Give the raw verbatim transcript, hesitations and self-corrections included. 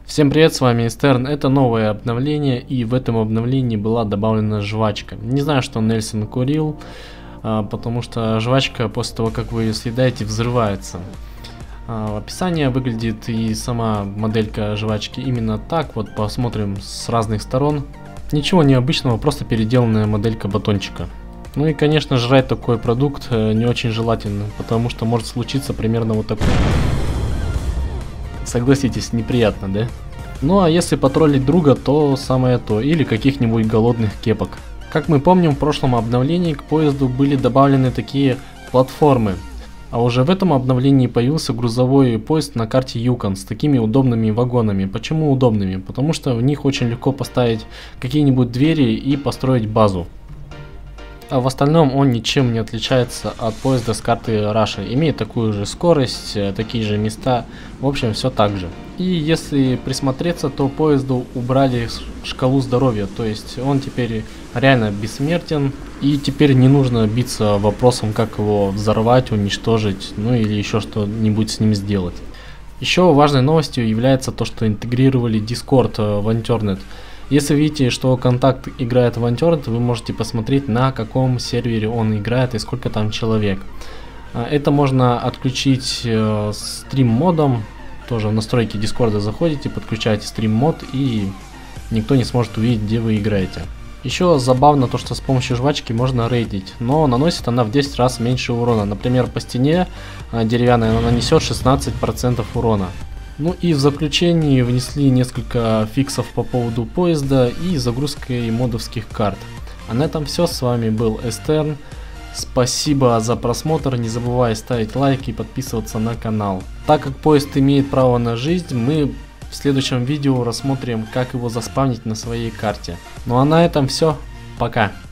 Всем привет, с вами Эстерн. Это новое обновление, и в этом обновлении была добавлена жвачка. Не знаю, что Нельсон курил, потому что жвачка после того, как вы ее съедаете, взрывается. Описание выглядит и сама моделька жвачки именно так. Вот посмотрим с разных сторон. Ничего необычного, просто переделанная моделька батончика. Ну и, конечно, жрать такой продукт не очень желательно, потому что может случиться примерно вот такое. Согласитесь, неприятно, да? Ну а если потроллить друга, то самое то, или каких-нибудь голодных кепок. Как мы помним, в прошлом обновлении к поезду были добавлены такие платформы. А уже в этом обновлении появился грузовой поезд на карте Юкон с такими удобными вагонами. Почему удобными? Потому что в них очень легко поставить какие-нибудь двери и построить базу. А в остальном он ничем не отличается от поезда с карты Раша. Имеет такую же скорость, такие же места, в общем, все так же. И если присмотреться, то поезду убрали шкалу здоровья, то есть он теперь реально бессмертен. И теперь не нужно биться вопросом, как его взорвать, уничтожить, ну или еще что-нибудь с ним сделать. Еще важной новостью является то, что интегрировали Discord в Anternet. Если видите, что контакт играет в Anternet, вы можете посмотреть, на каком сервере он играет и сколько там человек. Это можно отключить э, стрим-модом. Тоже в настройки Discord заходите, подключаете стрим-мод, и никто не сможет увидеть, где вы играете. Еще забавно то, что с помощью жвачки можно рейдить, но наносит она в десять раз меньше урона. Например, по стене деревянной она нанесет шестнадцать процентов урона. Ну и в заключении внесли несколько фиксов по поводу поезда и загрузкой модовских карт. А на этом все, с вами был Эстерн. Спасибо за просмотр, не забывай ставить лайк и подписываться на канал. Так как поезд имеет право на жизнь, мы в следующем видео рассмотрим, как его заспавнить на своей карте. Ну а на этом все, пока.